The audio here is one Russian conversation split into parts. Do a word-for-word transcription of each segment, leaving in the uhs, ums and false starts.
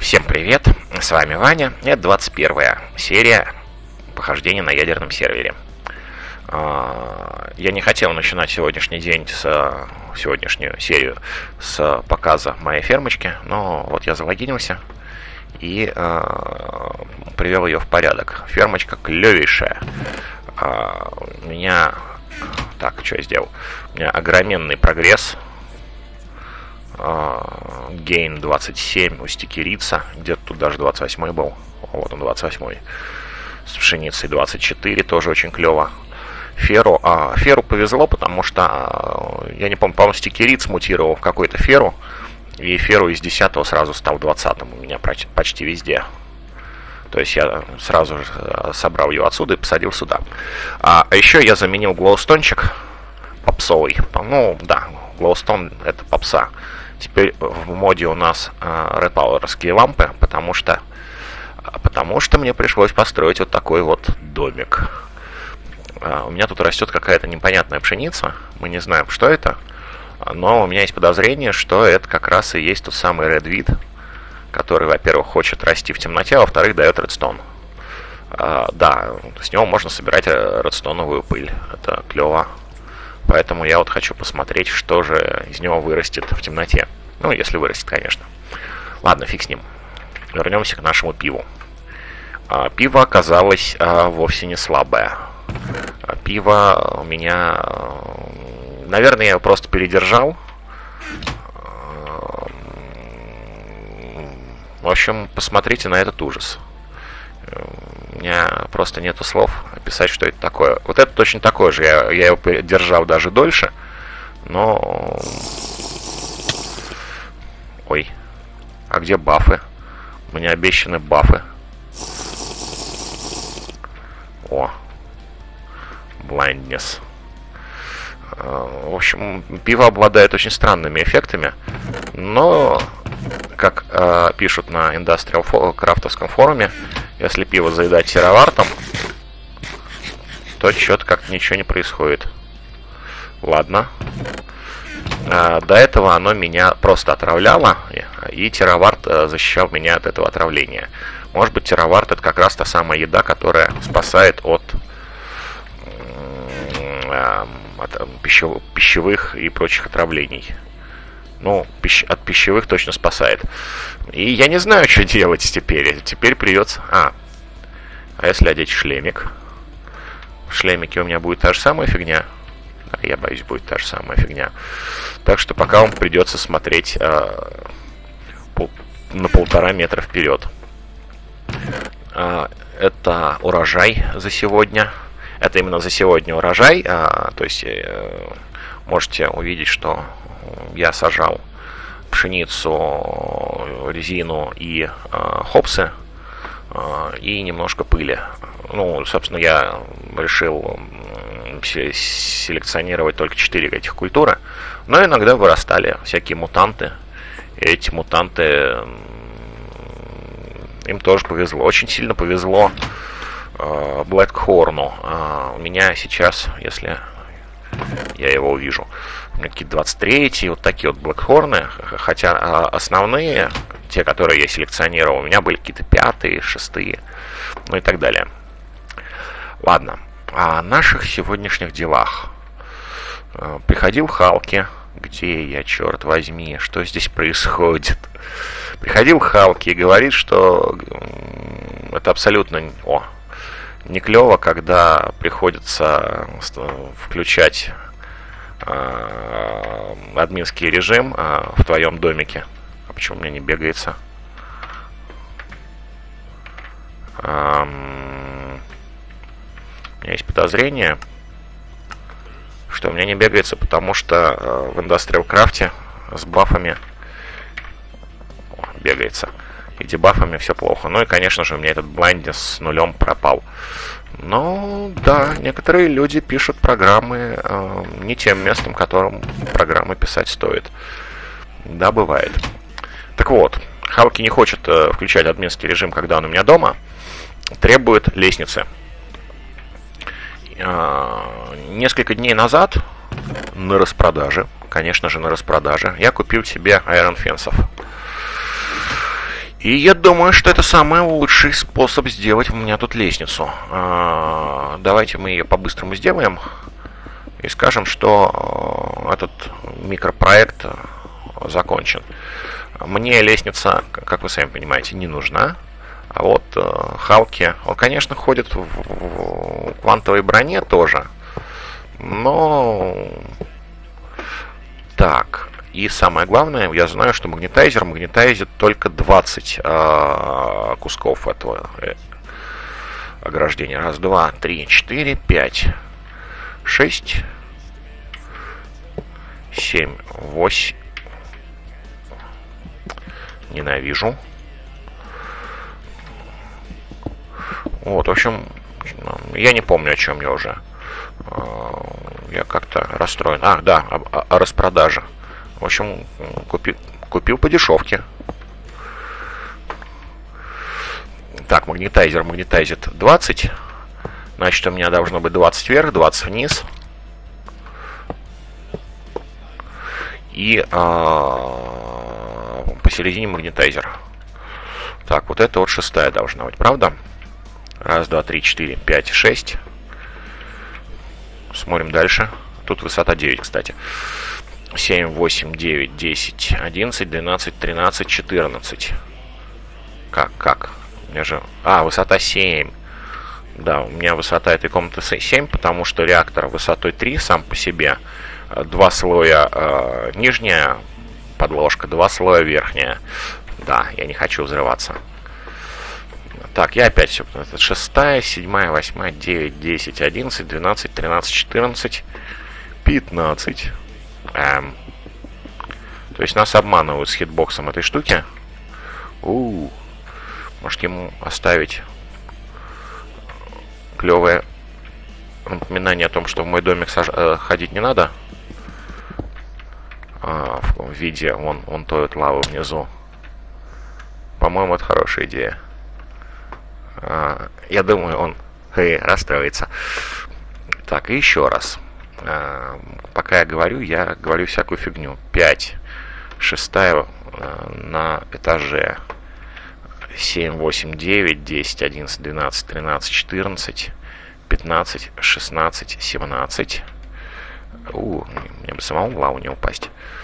Всем привет, с вами Ваня, это двадцать первая серия похождения на ядерном сервере. Я не хотел начинать сегодняшний день, с сегодняшнюю серию с показа моей фермочки, но вот я залогинился и э, привел ее в порядок. Фермочка клевейшая. Э, у меня... Так, что я сделал? У меня огроменный прогресс. Гейн двадцать семь у стикерица. Где-то тут даже двадцать восьмой был. Вот он, двадцать восьмой. С пшеницей двадцать четыре, тоже очень клево. Феру. А, феру повезло, потому что, я не помню, по-моему, стикериц мутировал в какую-то феру. И феру из десятого сразу стал двадцатым у меня почти везде. То есть я сразу же собрал ее отсюда и посадил сюда. А еще я заменил глоустончик попсовый. Ну, да, глоустон это попса. Теперь в моде у нас Red Power'ские лампы, потому что, потому что мне пришлось построить вот такой вот домик. У меня тут растет какая-то непонятная пшеница. Мы не знаем, что это. Но у меня есть подозрение, что это как раз и есть тот самый Red, который, во-первых, хочет расти в темноте, а во-вторых, дает редстоун. Да, с него можно собирать редстоуновую пыль. Это клево. Поэтому я вот хочу посмотреть, что же из него вырастет в темноте. Ну, если вырастет, конечно. Ладно, фиг с ним. Вернемся к нашему пиву. А, пиво оказалось а, вовсе не слабое. А, пиво у меня... Наверное, я его просто передержал. В общем, посмотрите на этот ужас. У меня просто нету слов описать, что это такое. Вот это точно такое же. Я, я его держал даже дольше. Но... Ой. А где бафы? Мне обещаны бафы. О. Blindness. В общем, пиво обладает очень странными эффектами. Но... Как э, пишут на Industrial Craft'овском форуме, если пиво заедать серовартом, то что-то как-то ничего не происходит. Ладно. Э, до этого оно меня просто отравляло, и тераварт э, защищал меня от этого отравления. Может быть, тераварт — это как раз та самая еда, которая спасает от, э, от пищев, пищевых и прочих отравлений. Ну, пищ... от пищевых точно спасает. И я не знаю, что делать теперь. Теперь придется... А, а если одеть шлемик? В шлемике у меня будет та же самая фигня. Да, я боюсь, будет та же самая фигня. Так что пока вам придется смотреть э, пол... на полтора метра вперед. А, это урожай за сегодня. Это именно за сегодня урожай. А, то есть э, можете увидеть, что... Я сажал пшеницу, резину и э, хопсы э, и немножко пыли. Ну, собственно, я решил селекционировать только четыре этих культуры, но иногда вырастали всякие мутанты. И эти мутанты, им тоже повезло. Очень сильно повезло э, Блэкхорну. Э, у меня сейчас, если я его увижу, какие-то двадцать третьи, вот такие вот Блэкхорны, хотя основные, те, которые я селекционировал, у меня были какие-то пятые, шестые, ну и так далее. Ладно, о наших сегодняшних делах. Приходил Халки, где я, черт возьми, что здесь происходит? Приходил Халки и говорит, что это абсолютно... О, не клево, когда приходится включать э, админский режим э, в твоем домике. А почему у меня не бегается? Эм, у меня есть подозрение, что у меня не бегается, потому что э, в Industrial Craft'е с бафами О, бегается. И дебафами все плохо. Ну и, конечно же, у меня этот Blindness с нулем пропал. Но, да, некоторые люди пишут программы э, не тем местом, которым программы писать стоит. Да, бывает. Так вот, Халки не хочет э, включать админский режим, когда он у меня дома. Требует лестницы. Э, несколько дней назад на распродаже, конечно же, на распродаже, я купил себе Iron Fence'ов. И я думаю, что это самый лучший способ сделать у меня тут лестницу. А, давайте мы ее по-быстрому сделаем. И скажем, что этот микропроект закончен. Мне лестница, как вы сами понимаете, не нужна. А вот Халки, он, конечно, ходит в квантовой броне тоже. Но... Так... И самое главное, я знаю, что магнетайзер магнетайзит только двадцать э, кусков этого э, ограждения. Раз, два, три, четыре, пять, шесть, семь, восемь. Ненавижу. Вот, в общем, я не помню, о чем я уже. Э, я как-то расстроен. А, да, о, о распродаже. В общем, купи, купил по дешевке. Так, магнетайзер магнетайзит двадцать. Значит, у меня должно быть двадцать вверх, двадцать вниз. И а, посередине магнетайзер. Так, вот это вот шестая должна быть, правда? Раз, два, три, четыре, пять, шесть. Смотрим дальше. Тут высота девять, кстати. семь, восемь, девять, десять, одиннадцать, двенадцать, тринадцать, четырнадцать. Как, как? У меня же... А, высота семь. Да, у меня высота этой комнаты семь, потому что реактор высотой три сам по себе. Два слоя э, нижняя подложка, два слоя верхняя. Да, я не хочу взрываться. Так, я опять все... Это шестая, седьмая, восьмая, девять, десять, одиннадцать, двенадцать, тринадцать, четырнадцать, пятнадцать. Эм, то есть нас обманывают с хитбоксом этой штуки. У-у-у. Может ему оставить клевое напоминание о том, что в мой домик саж... э, ходить не надо. А, в, в виде вон, вон той вот лавы внизу. По-моему, это хорошая идея. А, я думаю, он хе, расстроится. Так, и еще раз. А, пока я говорю, я говорю всякую фигню. пять. Шестая а, на этаже. семь, восемь, девять, десять, одиннадцать, двенадцать, тринадцать, четырнадцать, пятнадцать, шестнадцать, семнадцать. У, мне бы самому в лаву не упасть.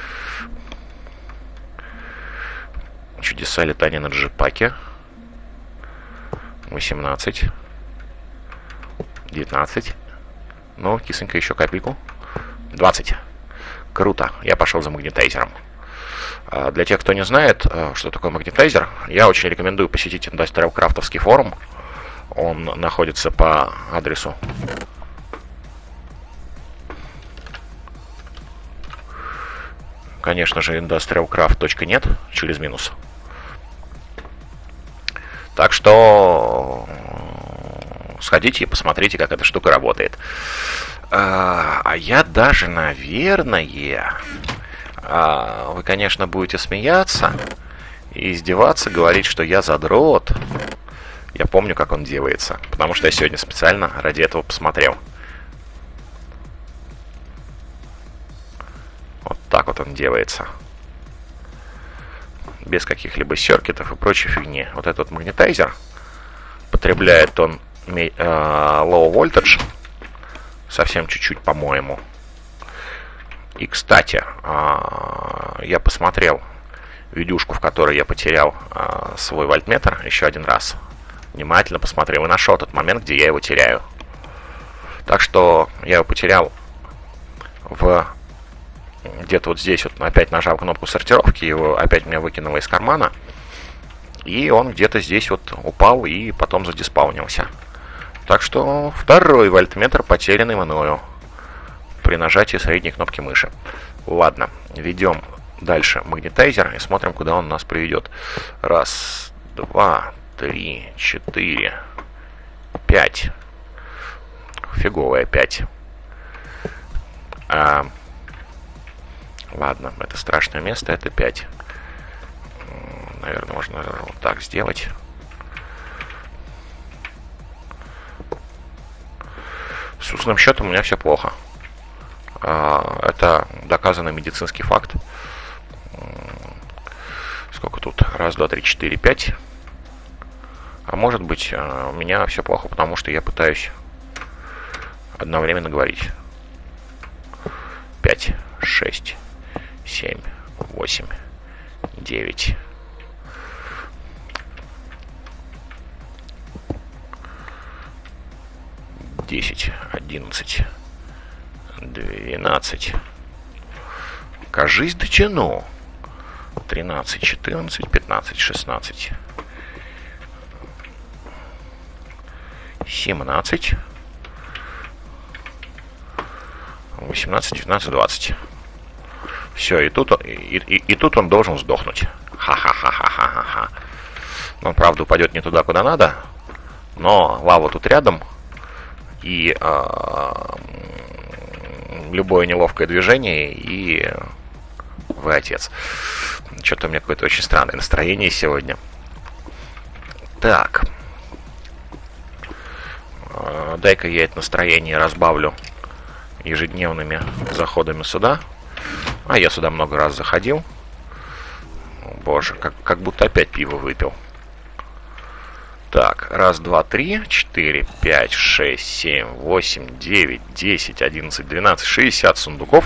Чудеса летания на джипаке. восемнадцать. девятнадцать. Ну, кисонька, еще капельку. двадцать. Круто. Я пошел за магнетайзером. Для тех, кто не знает, что такое магнетайзер, я очень рекомендую посетить Industrial Craft'овский форум. Он находится по адресу конечно же индастриал крафт точка нет через минус. Так что сходите и посмотрите, как эта штука работает. А я даже, наверное... А, вы, конечно, будете смеяться и издеваться, говорить, что я задрот. Я помню, как он делается, потому что я сегодня специально ради этого посмотрел. Вот так вот он делается. Без каких-либо серкетов и прочей фигни. Вот этот магнетайзер, потребляет он э, low voltage, совсем чуть-чуть, по-моему. И, кстати, я посмотрел видюшку, в которой я потерял свой вольтметр еще один раз. Внимательно посмотрел и нашел тот момент, где я его теряю. Так что я его потерял в... где-то вот здесь. Вот опять нажал кнопку сортировки, его опять меня выкинуло из кармана. И он где-то здесь вот упал и потом задиспаунился. Так что второй вольтметр, потерянный мною при нажатии средней кнопки мыши. Ладно, ведем дальше магнетайзер и смотрим, куда он нас приведет. Раз, два, три, четыре, пять. Фиговая пять. А, ладно, это страшное место, это пять. Наверное, можно вот так сделать. С устным счетом у меня все плохо. Это доказанный медицинский факт. Сколько тут? Раз, два, три, четыре, пять. А может быть, у меня все плохо, потому что я пытаюсь одновременно говорить. Пять, шесть, семь, восемь, девять. Десять, одиннадцать, двенадцать. Кажись, дотяну. Тринадцать, четырнадцать, пятнадцать, шестнадцать, семнадцать, восемнадцать, девятнадцать, двадцать. Все, и тут, и, и, и тут он должен сдохнуть. Ха-ха-ха-ха-ха-ха. Он, правда, упадет не туда, куда надо, но лава тут рядом, и э, любое неловкое движение, и вы отец. Что-то у меня какое-то очень странное настроение сегодня. Так. Э, дай-ка я это настроение разбавлю ежедневными заходами сюда. А я сюда много раз заходил. Боже, как, как будто опять пиво выпил. Так, раз, два, три, четыре, пять, шесть, семь, восемь, девять, десять, одиннадцать, двенадцать, шестьдесят сундуков.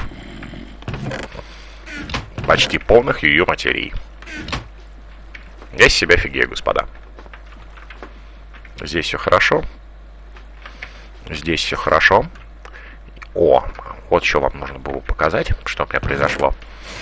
Почти полных ее матерей. Я с себя офигею, господа. Здесь все хорошо. Здесь все хорошо. О, вот что вам нужно было показать, что у меня произошло.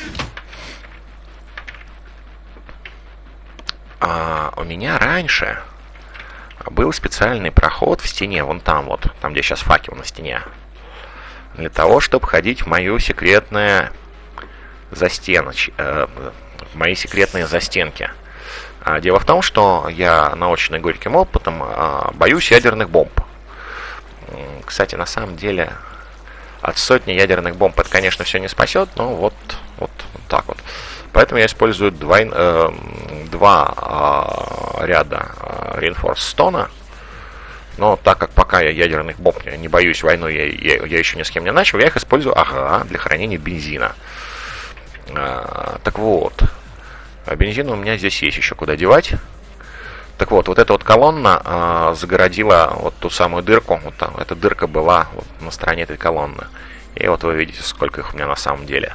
А, у меня раньше был специальный проход в стене, вон там вот, там где сейчас факел на стене, для того, чтобы ходить в мою секретное застеноч... э, в мои секретные застенки. А, дело в том, что я, наученный горьким опытом, э, боюсь ядерных бомб. Кстати, на самом деле, от сотни ядерных бомб это, конечно, все не спасет, но вот, вот, вот так вот. Поэтому я использую два, э, два э, ряда э, Reinforced Stone. Но так как пока я ядерных бомб не боюсь, войну я, я, я еще ни с кем не начал, я их использую, ага, для хранения бензина. Э, так вот, бензин у меня здесь есть еще куда девать. Так вот, вот эта вот колонна э, загородила вот ту самую дырку. Вот там, эта дырка была вот на стороне этой колонны. И вот вы видите, сколько их у меня на самом деле.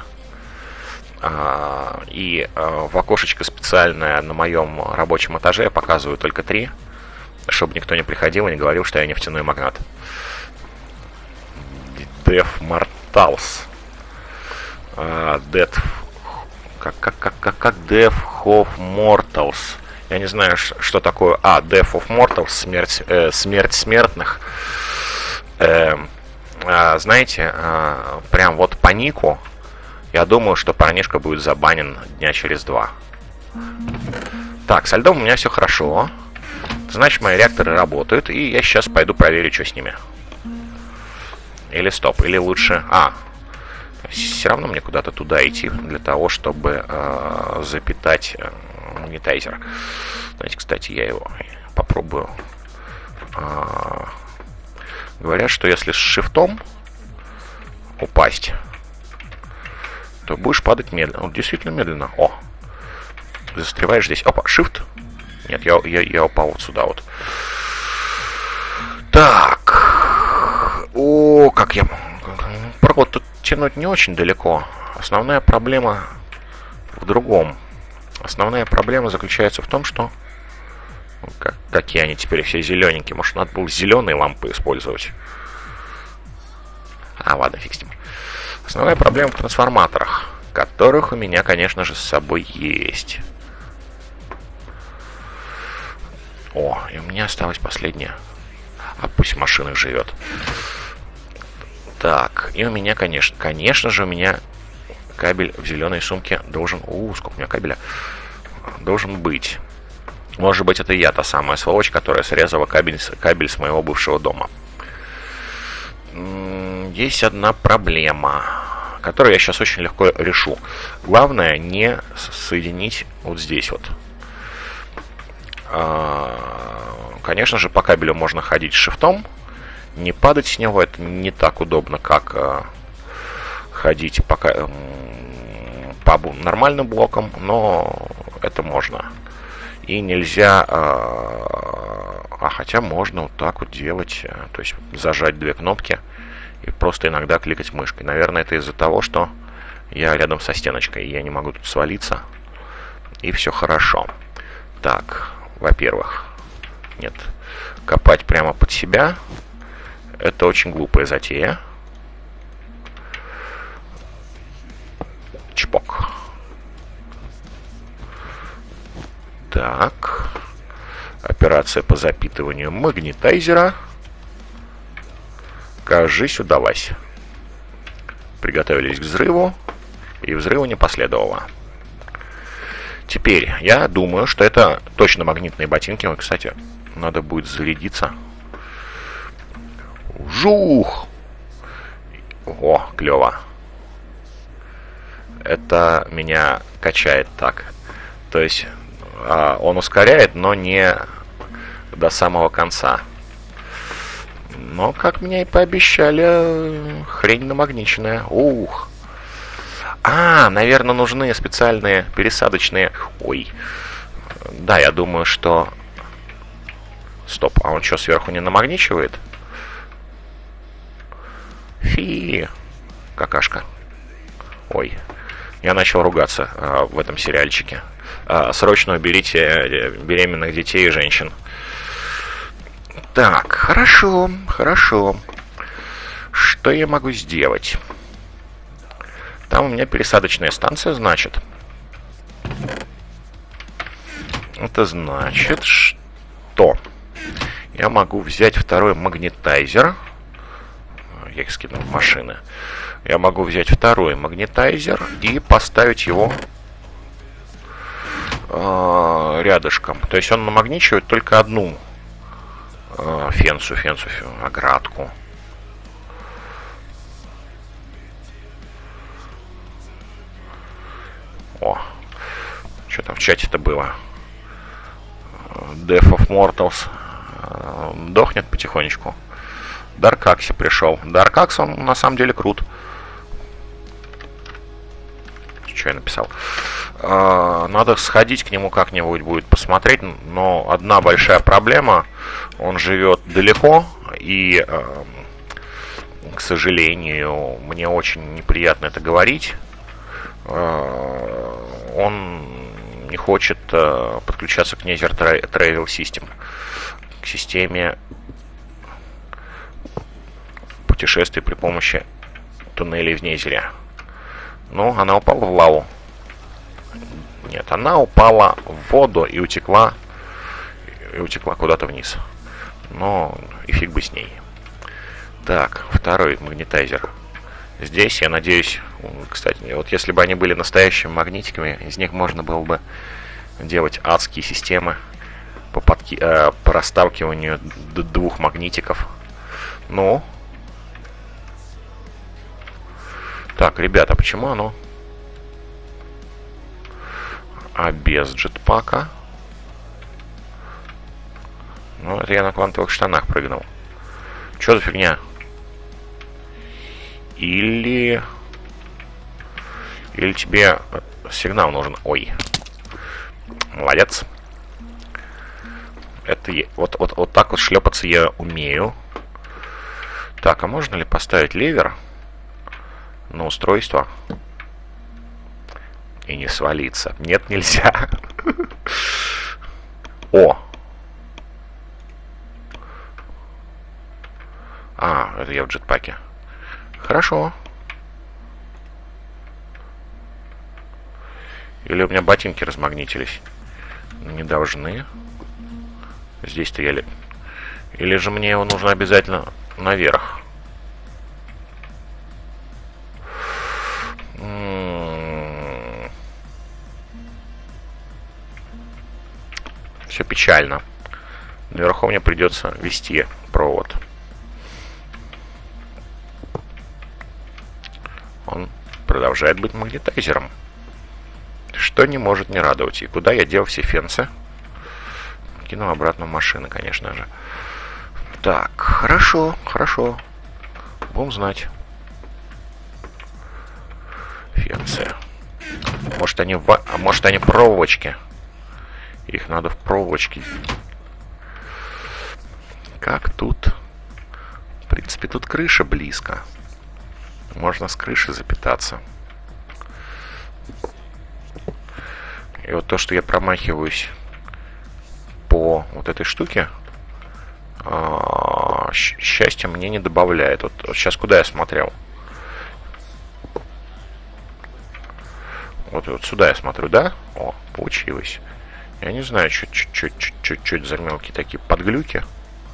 Uh, и uh, в окошечко специальное на моем рабочем этаже я показываю только три, чтобы никто не приходил и не говорил, что я нефтяной магнат. Death Mortals. Uh, Death... Как, как, как, как, как Death of Mortals. Я не знаю, что такое... А, Death of Mortals, смерть, э, смерть смертных. Э, э, знаете, э, прям вот по нику я думаю, что парнишка будет забанен дня через два. Так, со льдом у меня все хорошо. Значит, мои реакторы работают. И я сейчас пойду проверю, что с ними. Или стоп, или лучше... А, все равно мне куда-то туда идти, для того, чтобы э, запитать э, магнитайзер. Знаете, кстати, я его попробую. Э, говорят, что если с шифтом упасть, то будешь падать медленно. Вот действительно медленно. О! Застреваешь здесь. Опа, shift. Нет, я, я, я упал вот сюда вот. Так. О, как я... Провод тут тянуть не очень далеко. Основная проблема в другом. Основная проблема заключается в том, что... Как, какие они теперь все зелененькие. Может, надо было зеленые лампы использовать. А, ладно, фиг с ним. Основная проблема в трансформаторах, которых у меня, конечно же, с собой есть. О, и у меня осталось последнее. А пусть машина живет. Так, и у меня, конечно, конечно же, у меня кабель в зеленой сумке должен... У, сколько у меня кабеля? Должен быть. Может быть, это я, та самая сволочь, которая срезала кабель, кабель с моего бывшего дома. Есть одна проблема, которую я сейчас очень легко решу. Главное не соединить вот здесь вот. Конечно же, по кабелю можно ходить шифтом. Не падать с него, это не так удобно, как ходить по, по нормальным блокам, но это можно. И нельзя... А хотя можно вот так вот делать. То есть зажать две кнопки и просто иногда кликать мышкой. Наверное, это из-за того, что я рядом со стеночкой, и я не могу тут свалиться. И все хорошо. Так, во-первых, нет, копать прямо под себя — это очень глупая затея. Чпок. Так. Операция по запитыванию магнитайзера. Кажись, удалась. Приготовились к взрыву. И взрыва не последовало. Теперь, я думаю, что это точно магнитные ботинки. Ой, кстати, надо будет зарядиться. Жух! О, клево. Это меня качает так. То есть а, он ускоряет, но не до самого конца. Но, как мне и пообещали, хрень намагниченная. Ух! А, наверное, нужны специальные пересадочные... Ой. Да, я думаю, что... Стоп, а он что, сверху не намагничивает? Фи. Какашка. Ой. Я начал ругаться а, в этом сериальчике. А, срочно уберите беременных детей и женщин. Так, хорошо, хорошо. Что я могу сделать? Там у меня пересадочная станция, значит. Это значит, что я могу взять второй магнитайзер. Я их скину в машины. Я могу взять второй магнитайзер и поставить его э, рядышком. То есть он намагничивает только одну э, фенсу, фенсу, оградку. О, что там в чате-то было? Death of Mortals дохнет потихонечку. Даркакси пришел. Даркакс, он на самом деле крут. Что я написал? Надо сходить к нему как-нибудь будет посмотреть. Но одна большая проблема. Он живет далеко. И, к сожалению, мне очень неприятно это говорить. Он не хочет подключаться к Nether Travel System, к системе путешествий при помощи туннелей в Незере. Ну, она упала в лаву. Нет, она упала в воду и утекла, и утекла куда-то вниз. Но и фиг бы с ней. Так, второй магнитайзер. Здесь, я надеюсь, кстати, вот если бы они были настоящими магнитиками, из них можно было бы делать адские системы по, подки... э, по расталкиванию двух магнитиков. Ну. Так, ребята, почему оно? А без джетпака? Ну, это я на квантовых штанах прыгнул. Что за фигня? Или... Или тебе сигнал нужен. Ой. Молодец. Это я... вот, вот, вот так вот шлепаться я умею. Так, а можно ли поставить левер на устройство и не свалиться? Нет, нельзя. О! А, это я в джетпаке. Хорошо. Или у меня ботинки размагнитились? Не должны. Здесь-то я... Ли... Или же мне его нужно обязательно наверх? М-м-м. Все печально. Наверху мне придется вести провод. Он продолжает быть магнитайзером. Что не может не радовать. И куда я дел все фенсы? Кинул обратно в машины, конечно же. Так, хорошо, хорошо. Будем знать. Фенсы. Может они, в... а может они проволочки? Их надо в проволочке. Как тут? В принципе, тут крыша близко. Можно с крыши запитаться. И вот то, что я промахиваюсь по вот этой штуке, счастья мне не добавляет. Вот, вот сейчас куда я смотрел? Вот, вот сюда я смотрю, да? О, получилось. Я не знаю, что это за мелкие такие подглюки.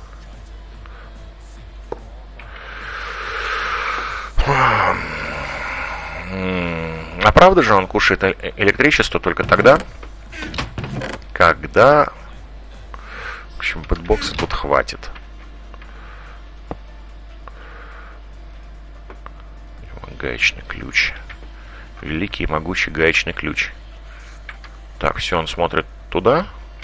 А правда же он кушает электричество только тогда, когда... В общем, бэтбокса тут хватит. Гаечный ключ. Великий и могучий гаечный ключ. Так, все, он смотрит туда.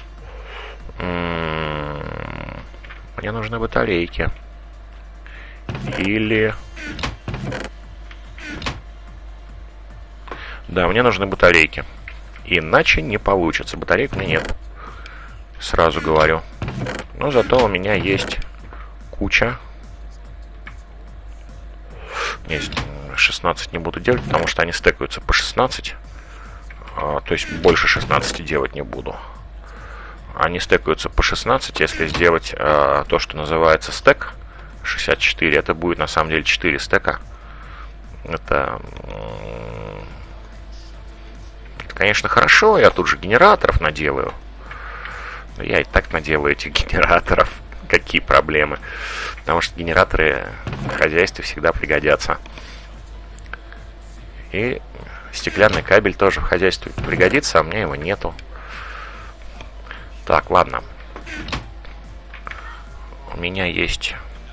М-м-м, мне нужны батарейки. Или... Да, мне нужны батарейки. Иначе не получится. Батареек у меня нет. Сразу говорю. Но зато у меня есть куча. Нет, шестнадцать не буду делать, потому что они стекаются по шестнадцать. А, то есть больше шестнадцати делать не буду. Они стекаются по шестнадцать. Если сделать а, то, что называется стек шестьдесят четыре, это будет на самом деле четыре стека. Это... Это, конечно, хорошо. Я тут же генераторов наделаю. Но я и так наделаю этих генераторов. Какие проблемы? Потому что генераторы в хозяйстве всегда пригодятся. И стеклянный кабель тоже в хозяйстве пригодится, а у меня его нету. Так, ладно. У меня есть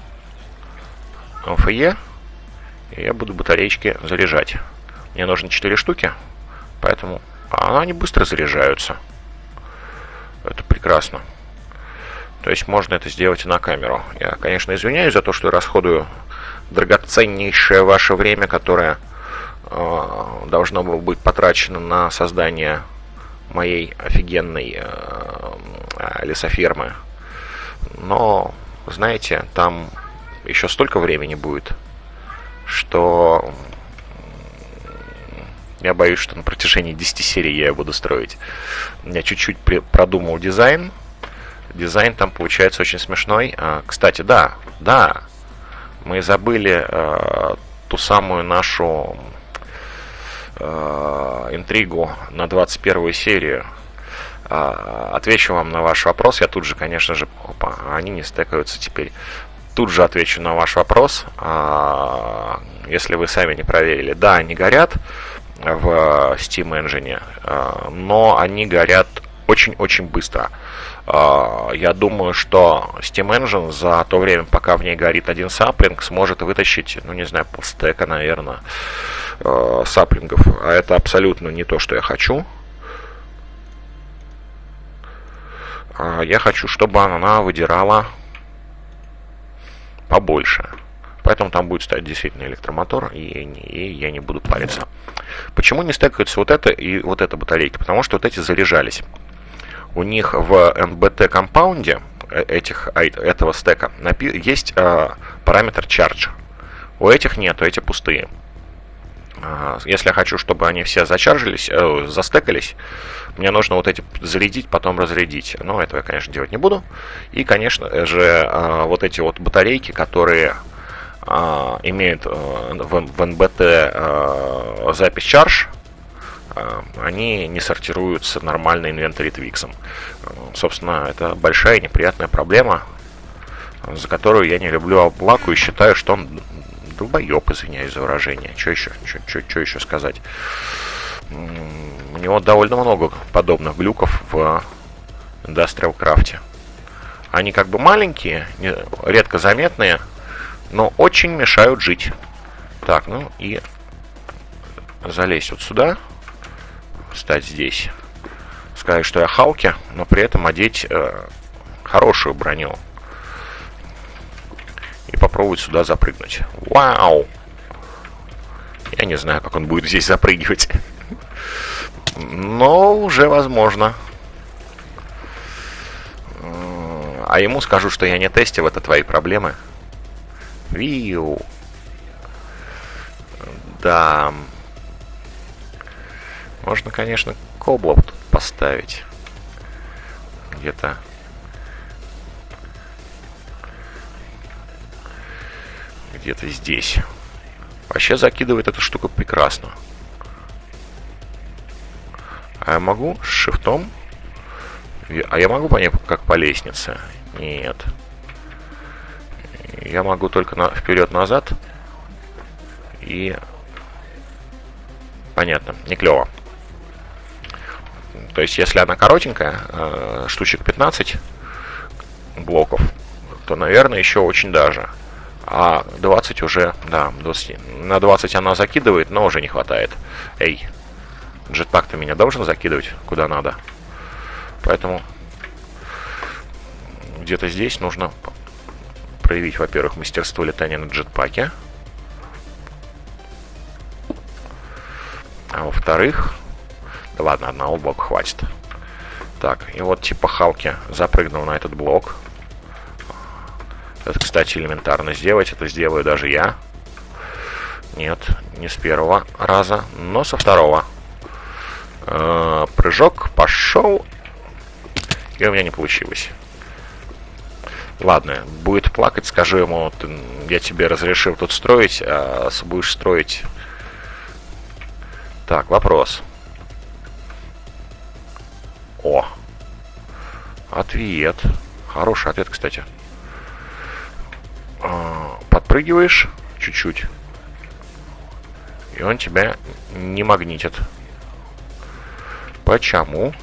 эл эф и, и я буду батареечки заряжать. Мне нужно четыре штуки, поэтому а они быстро заряжаются. Это прекрасно. То есть можно это сделать и на камеру. Я, конечно, извиняюсь за то, что расходую драгоценнейшее ваше время, которое э, должно было быть потрачено на создание моей офигенной э, лесофермы. Но, знаете, там еще столько времени будет, что я боюсь, что на протяжении десяти серий я ее буду строить. Я чуть-чуть продумал дизайн. Дизайн там получается очень смешной. А, кстати, да, да, мы забыли а, ту самую нашу а, интригу на двадцать первую серию. А, отвечу вам на ваш вопрос. Я тут же, конечно же, опа, они не стекаются теперь. Тут же отвечу на ваш вопрос. А, если вы сами не проверили, да, они горят в Steam Engine, а, но они горят очень-очень быстро. Я думаю, что Steam Engine за то время, пока в ней горит один саплинг, сможет вытащить, ну не знаю, полстека, наверное, саплингов. А это абсолютно не то, что я хочу. Я хочу, чтобы она выдирала побольше. Поэтому там будет стоять действительно электромотор, и, и я не буду париться. Почему не стекаются вот это и вот эта батарейка? Потому что вот эти заряжались. У них в эн би ти-компаунде этих, этого стека есть э, параметр charge. У этих нет, у этих пустые. Э, если я хочу, чтобы они все зачаржились, э, застекались, мне нужно вот эти зарядить, потом разрядить. Но этого я, конечно, делать не буду. И, конечно же, э, вот эти вот батарейки, которые э, имеют э, в, в эн би ти э, запись charge, они не сортируются нормально инвентарь твиксом. Собственно, это большая неприятная проблема, за которую я не люблю Облаку и считаю, что он долбоеб, извиняюсь за выражение. Что еще, что, что, что еще сказать? У него довольно много подобных глюков в Industrial Craft. Они как бы маленькие, редко заметные, но очень мешают жить. Так, ну и залезть вот сюда. Стать здесь. Сказать, что я Халки, но при этом одеть э, хорошую броню. И попробовать сюда запрыгнуть. Вау! Я не знаю, как он будет здесь запрыгивать. Но уже возможно. А ему скажу, что я не тестил, это твои проблемы. Виу. Да. Можно, конечно, коблов тут поставить. Где-то. Где-то здесь. Вообще закидывает эту штуку прекрасно. А я могу с шифтом? А я могу по ней как по лестнице? Нет. Я могу только на, вперед-назад. И... Понятно, не клево. То есть, если она коротенькая, э, штучек пятнадцать блоков, то, наверное, еще очень даже. А двадцать уже, да, двадцать, на двадцать она закидывает, но уже не хватает. Эй, джетпак-то меня должен закидывать куда надо. Поэтому где-то здесь нужно проявить, во-первых, мастерство летания на джетпаке. А во-вторых... Да ладно, одного блока хватит. Так, и вот типа Халки запрыгнул на этот блок. Это, кстати, элементарно сделать. Это сделаю даже я. Нет, не с первого раза, но со второго. Э-э, прыжок пошел. И у меня не получилось. Ладно, будет плакать, скажу ему, я тебе разрешил тут строить, а будешь строить... Так, вопрос. О! Ответ. Хороший ответ, кстати. Подпрыгиваешь чуть-чуть, и он тебя не магнитит. Почему?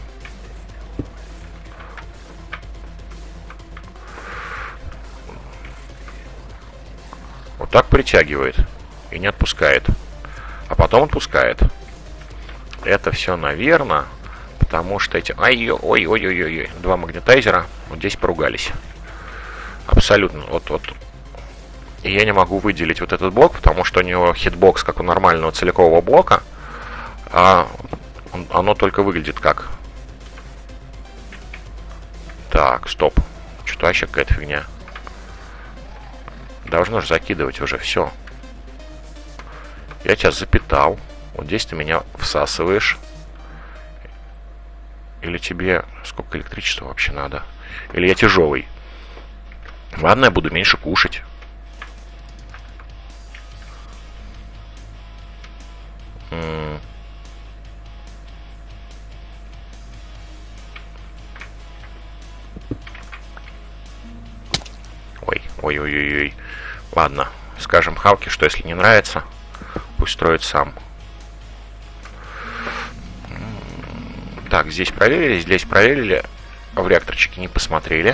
Вот так притягивает и не отпускает. А потом отпускает. Это все, наверное, потому что эти... Ай-ой-ой-ой-ой-ой. Два магнетайзера вот здесь поругались. Абсолютно. Вот, вот. И я не могу выделить вот этот блок, потому что у него хитбокс, как у нормального целикового блока. А он, оно только выглядит как... Так, стоп. Что-то вообще какая-то фигня. Должно же закидывать уже все. Я тебя запитал. Вот здесь ты меня всасываешь. Или тебе... Сколько электричества вообще надо? Или я тяжелый? Ладно, я буду меньше кушать. М-м. Ой, ой-ой-ой-ой. Ладно, скажем Халке, что если не нравится, пусть строит сам. Так, здесь проверили, здесь проверили. В реакторчике не посмотрели.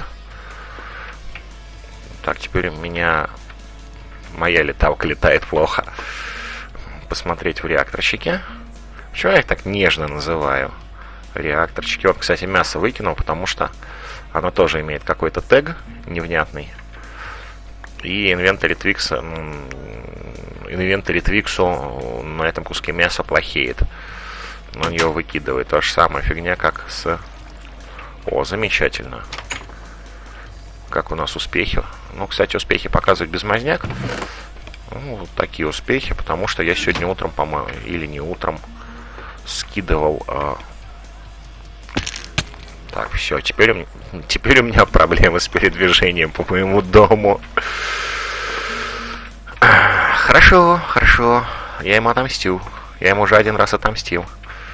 Так, теперь у меня... Моя леталка летает плохо. Посмотреть в реакторчике. Почему я их так нежно называю? Реакторчики. Вот, кстати, мясо выкинул, потому что оно тоже имеет какой-то тег невнятный. И инвентарь Твикса... Инвентарь Твиксу на этом куске мяса плохеет. Он его выкидывает. То же самое фигня, как с... О, замечательно. Как у нас успехи. Ну, кстати, успехи показывать без мазняк. Ну, вот такие успехи, потому что я сегодня утром, по-моему, или не утром, скидывал... А... Так, все, теперь у меня, теперь у меня проблемы с передвижением по моему дому. Хорошо, хорошо. Я ему отомстю. Я ему уже один раз отомстил.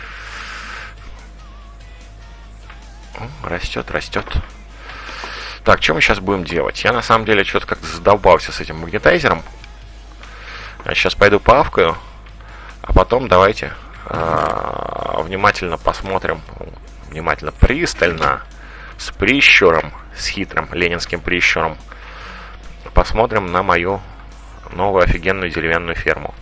Растет, растет. Так, что мы сейчас будем делать? Я на самом деле что-то как-то задолбался с этим магнетайзером. Я сейчас пойду поавкаю, а потом давайте э, внимательно посмотрим, внимательно, пристально, с прищуром, с хитрым ленинским прищуром, посмотрим на мою новую офигенную деревянную ферму.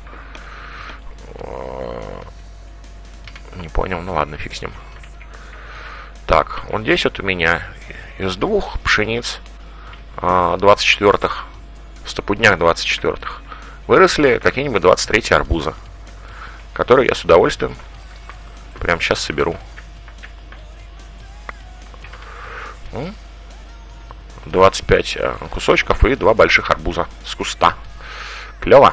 Не понял, ну ладно, фиг с ним. Так, вот здесь вот у меня из двух пшениц двадцать четвёртых, стопудняк двадцать четвёртых, выросли какие-нибудь двадцать третьи арбуза, которые я с удовольствием прямо сейчас соберу. двадцать пять кусочков и два больших арбуза с куста. Клево.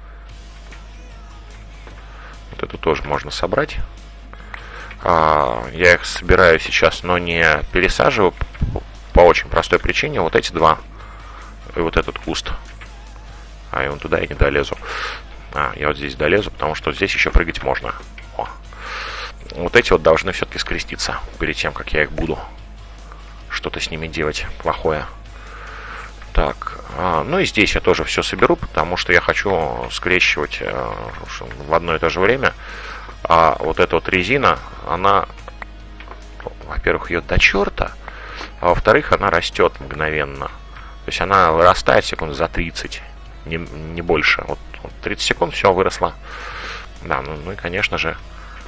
Вот эту тоже можно собрать. А, я их собираю сейчас, но не пересаживаю по очень простой причине. Вот эти два и вот этот куст. А я вон туда и не долезу. А, я вот здесь долезу, потому что здесь еще прыгать можно. О. Вот эти вот должны все-таки скреститься перед тем, как я их буду что-то с ними делать плохое. Так, а, ну и здесь я тоже все соберу, потому что я хочу скрещивать а, в одно и то же время. А вот эта вот резина, она, во-первых, ее до черта, а во-вторых, она растет мгновенно. То есть она вырастает секунд за тридцать, не, не больше. Вот, вот тридцать секунд, все, выросло. Да, ну, ну и, конечно же,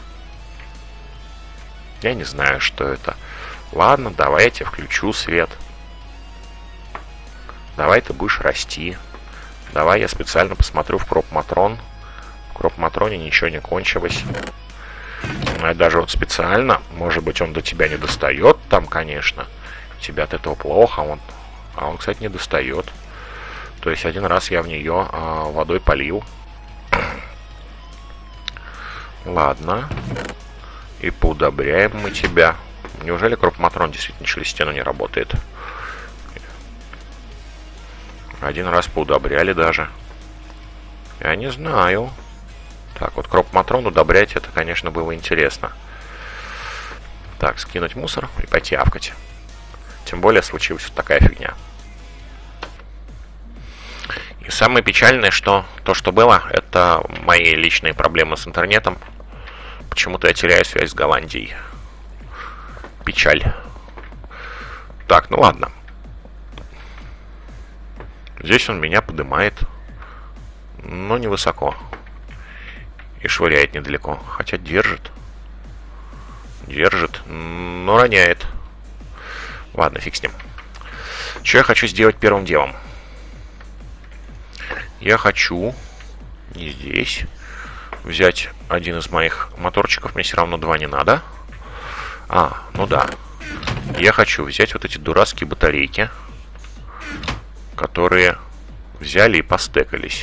я не знаю, что это. Ладно, давай я тебе включу свет. Давай ты будешь расти. Давай я специально посмотрю в кроп-матрон. В кроп-матроне ничего не кончилось. Я даже вот специально, может быть, он до тебя не достает там, конечно. Тебе от этого плохо, он, а он, кстати, не достает. То есть один раз я в нее а, водой полил. Ладно. И поудобряем мы тебя. Неужели кроп-матрон действительно через стену не работает? Один раз поудобряли даже. Я не знаю. Так, вот кроп-матрон удобрять, это, конечно, было интересно. Так, скинуть мусор и пойти авкать. Тем более случилась вот такая фигня. И самое печальное, что то, что было, это мои личные проблемы с интернетом. Почему-то я теряю связь с Голландией. Печаль. Так, ну ладно. Здесь он меня поднимает, но невысоко. И швыряет недалеко. Хотя держит. Держит, но роняет. Ладно, фиг с ним. Что я хочу сделать первым делом? Я хочу не здесь взять один из моих моторчиков. Мне все равно два не надо. А, ну да. Я хочу взять вот эти дурацкие батарейки, которые взяли и постекались.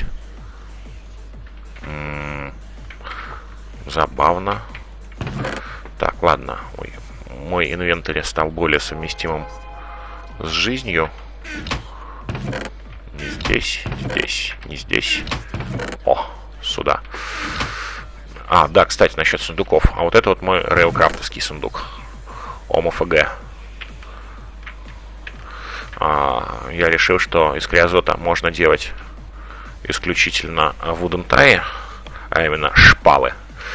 М-м-м, забавно. Так, ладно. Ой, мой инвентарь стал более совместимым с жизнью. Не здесь, здесь, не здесь. О, сюда. А, да, кстати, насчет сундуков. А вот это вот мой рейлкрафтовский сундук. ОМОФГ. А, я решил, что из криозота можно делать исключительно wooden tray, а именно шпалы.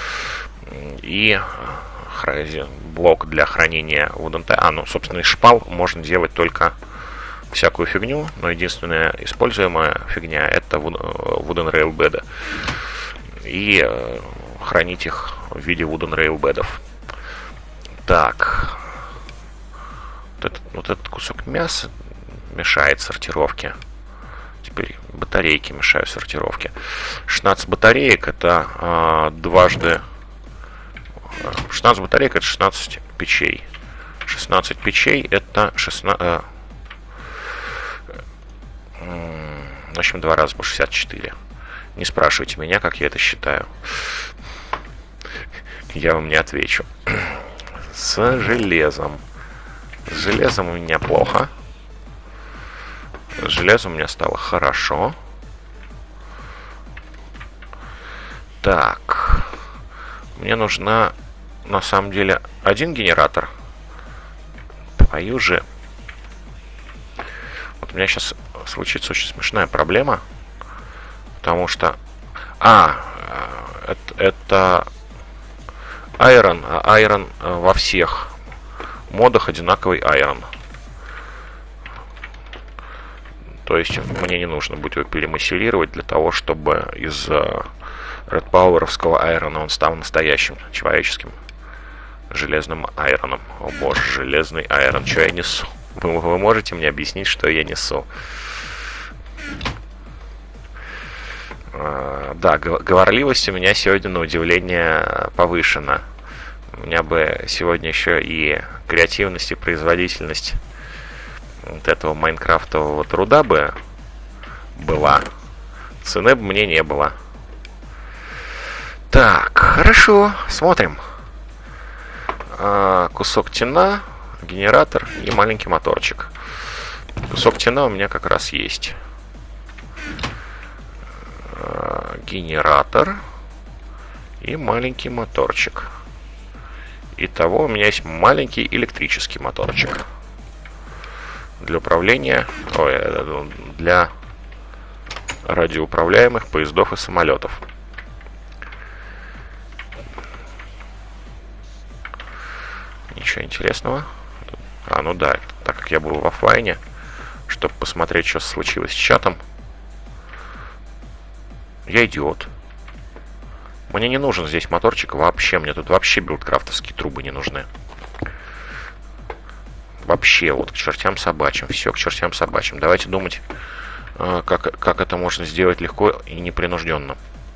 И блок для хранения wooden tray. А, ну, собственно, из шпал можно делать только всякую фигню, но единственная используемая фигня — это wooden railbed. И э, хранить их в виде wooden railbed'ов. Так. Вот этот, вот этот кусок мяса мешает сортировке. Теперь батарейки мешают сортировке. шестнадцать батареек — это э, дважды... шестнадцать батареек — это шестнадцать печей. шестнадцать печей — это шестнадцать... Э, э, в общем, два раза по шестьдесят четыре. Не спрашивайте меня, как я это считаю. Я вам не отвечу. С железом. С железом у меня плохо. С железом у меня стало хорошо. Так. Мне нужна, на самом деле, один генератор. Твою же. Вот у меня сейчас случится очень смешная проблема. Потому что... А, это, это Iron. А Iron во всех модах одинаковый Iron. То есть мне не нужно будет его перемассировать для того, чтобы из Red Power'овского Iron он стал настоящим человеческим железным Iron'ом. О боже, железный Iron. Что я несу? Вы, вы можете мне объяснить, что я несу? Да, говорливость у меня сегодня, на удивление, повышена. У меня бы сегодня еще и креативность, и производительность вот этого майнкрафтового труда бы была, цены бы мне не было. Так, хорошо, смотрим. А, кусок тена, генератор и маленький моторчик. Кусок тена у меня как раз есть. А, генератор и маленький моторчик. Итого у меня есть маленький электрический моторчик. Для управления... Ой, для радиоуправляемых поездов и самолетов. Ничего интересного. А, ну да, так как я был в офлайне, чтобы посмотреть, что случилось с чатом. Я идиот. Мне не нужен здесь моторчик вообще. Мне тут вообще билдкрафтовские трубы не нужны. Вообще, вот к чертям собачьим. Все к чертям собачьим. Давайте думать, как, как это можно сделать легко и непринужденно.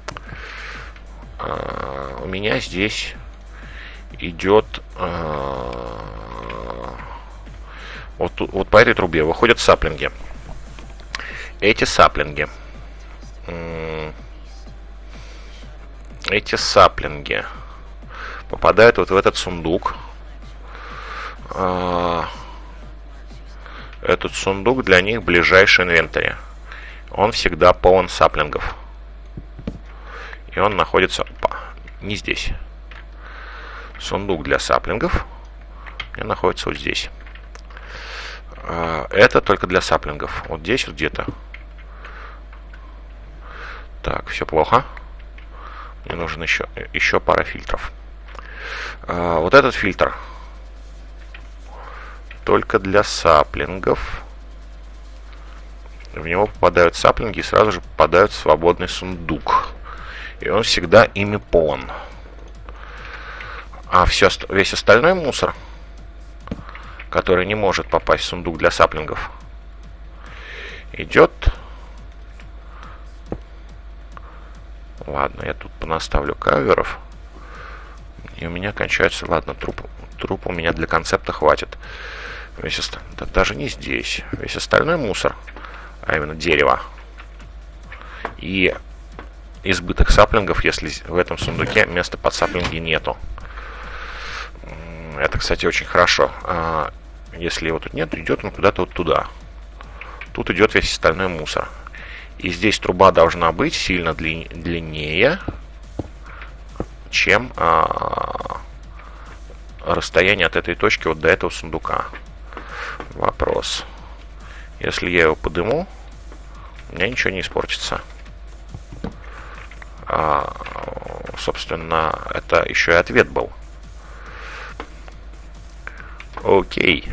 У меня здесь идет... Вот, вот по этой трубе выходят саплинги. Эти саплинги... Эти саплинги попадают вот в этот сундук. Этот сундук для них ближайший инвентарь. Он всегда полон саплингов. И он находится... Опа, не здесь. Сундук для саплингов у меня находится вот здесь. Это только для саплингов. Вот здесь вот где-то. Так, все плохо. Мне нужен еще, еще пара фильтров. А, вот этот фильтр только для саплингов. В него попадают саплинги и сразу же попадают в свободный сундук. И он всегда ими полон. А все, весь остальной мусор, который не может попасть в сундук для саплингов, идет... Ладно, я тут понаставлю каверов. И у меня кончается... Ладно, труп, труп у меня для концепта хватит. Весь ост... да, даже не здесь. Весь остальной мусор, а именно дерево. И избыток саплингов, если в этом сундуке места под саплинги нету. Это, кстати, очень хорошо. А если его тут нет, идет он куда-то вот туда. Тут идет весь остальной мусор. И здесь труба должна быть сильно длин, длиннее, чем а, расстояние от этой точки вот до этого сундука. Вопрос. Если я его подыму, у меня ничего не испортится. А, собственно, это еще и ответ был. Окей.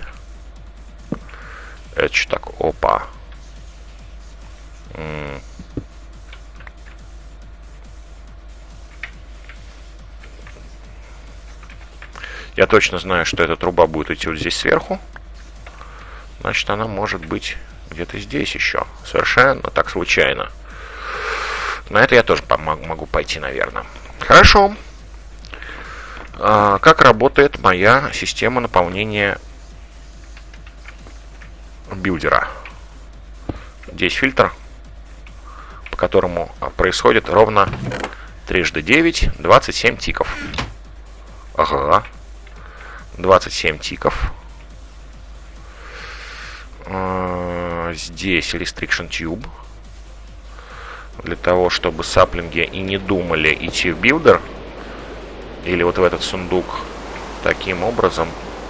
Это что так? Опа. Я точно знаю, что эта труба будет идти вот здесь сверху. Значит, она может быть где-то здесь еще. Совершенно так случайно. На это я тоже могу пойти, наверное. Хорошо. А, как работает моя система наполнения билдера? Здесь фильтр, по которому происходит ровно трижды девять, двадцать семь тиков. Ага. двадцать семь тиков. Здесь Restriction Tube. Для того, чтобы саплинги и не думали идти в билдер. Или вот в этот сундук. Таким образом.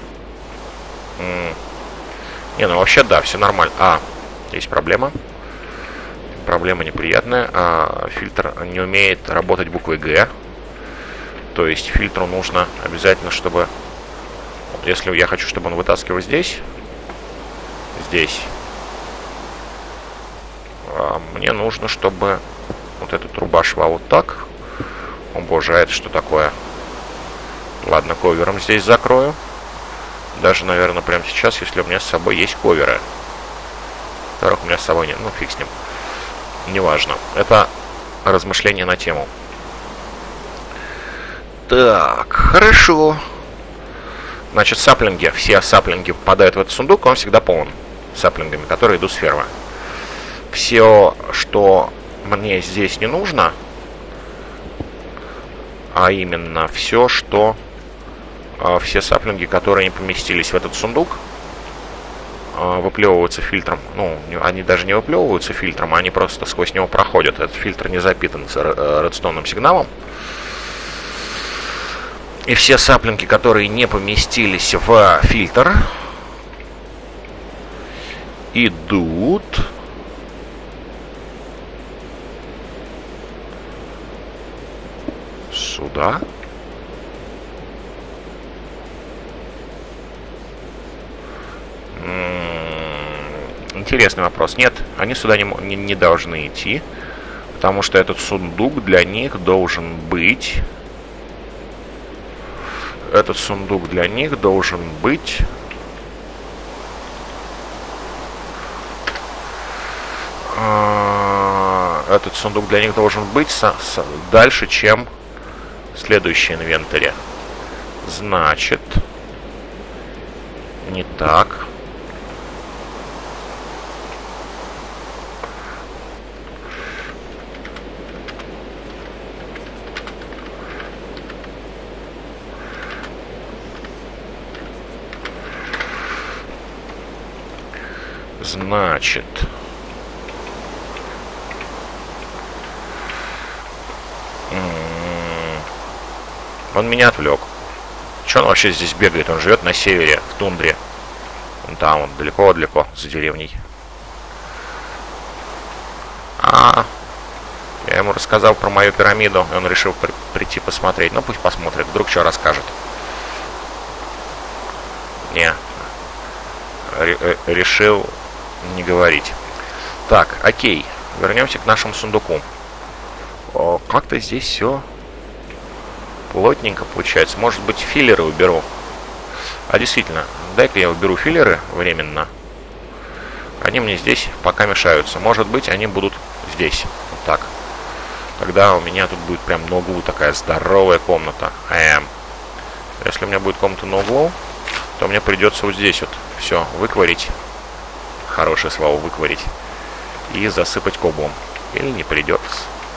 Не, ну вообще да, все нормально. А, есть проблема. Проблема неприятная. А, фильтр не умеет работать буквой Г. То есть фильтру нужно обязательно, чтобы... Вот если я хочу, чтобы он вытаскивал здесь. Здесь. А, мне нужно, чтобы вот эта труба шла вот так. О боже, а это что такое? Ладно, ковером здесь закрою. Даже, наверное, прямо сейчас, если у меня с собой есть коверы. Вторых у меня с собой нет. Ну, фиг с ним. Неважно. Это размышление на тему. Так, хорошо. Значит, саплинги. Все саплинги попадают в этот сундук, он всегда полон. саплингами, которые идут с фермы. Все, что мне здесь не нужно, а именно все, что э, все саплинги, которые не поместились в этот сундук, э, выплевываются фильтром. Ну, не, они даже не выплевываются фильтром, а они просто сквозь него проходят. Этот фильтр не запитан редстоунным сигналом. И все саплинги, которые не поместились в фильтр, идут сюда. М-м-м, интересный вопрос. Нет, они сюда не, не, не должны идти, потому что этот сундук для них должен быть... Этот сундук для них должен быть... Этот сундук для них должен быть со, со, дальше, чем следующий инвентарь. Значит, не так. Значит... Он меня отвлек. Че он вообще здесь бегает? Он живет на севере, в тундре. Вон там, он далеко-далеко, за деревней. А, я ему рассказал про мою пирамиду, и он решил при прийти посмотреть. Ну, пусть посмотрит, вдруг что расскажет. Не. Р решил не говорить. Так, окей. Вернемся к нашему сундуку. Как-то здесь все... плотненько получается. Может быть, филлеры уберу. А действительно, дай-ка я уберу филлеры временно. Они мне здесь пока мешаются. Может быть, они будут здесь. Вот так. Тогда у меня тут будет прям на углу такая здоровая комната. Эм. Если у меня будет комната на углу, то мне придется вот здесь вот все выкварить. Хорошее слово, выкварить. И засыпать коблом. Или не придется.